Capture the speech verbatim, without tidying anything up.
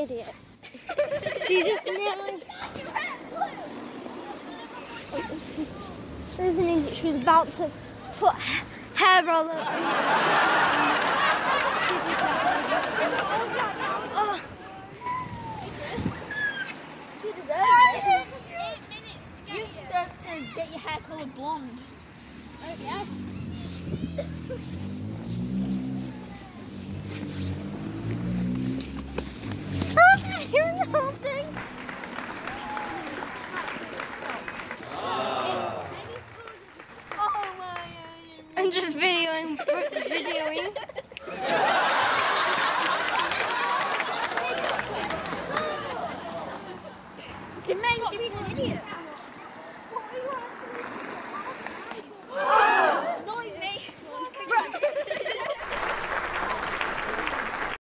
idiot. She just nearly... There's an idiot. She was about to put hair all over. Oh. She deserves it. You deserve to get your hair coloured blonde. Oh, yeah. I wasn't hearing the whole thing. Oh my God. I'm just videoing, videoing. It makes you an idiot.